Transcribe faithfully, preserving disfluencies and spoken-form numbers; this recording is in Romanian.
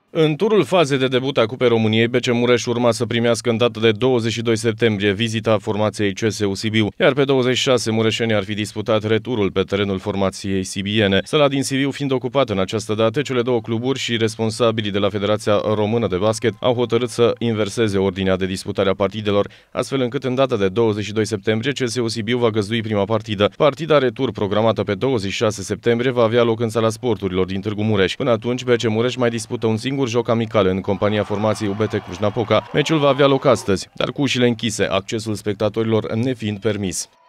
În turul fazei de debut a Cupei României, B C Mureș urma să primească în data de douăzeci și doi septembrie vizita formației C S U Sibiu, iar pe douăzeci și șase mureșenii ar fi disputat returul pe terenul formației sibiene. Sala din Sibiu fiind ocupată în această dată, cele două cluburi și responsabilii de la Federația Română de Basket au hotărât să inverseze ordinea de disputare a partidelor, astfel încât în data de douăzeci și doi septembrie C S U Sibiu va găzdui prima partidă. Partida retur programată pe douăzeci și șase septembrie va avea loc în Sala Sporturilor din Târgu Mureș. Până atunci, B C Mureș mai dispută un singur joc amical în compania formației U B T Cluj-Napoca. Meciul va avea loc astăzi, dar cu ușile închise, accesul spectatorilor nefiind permis.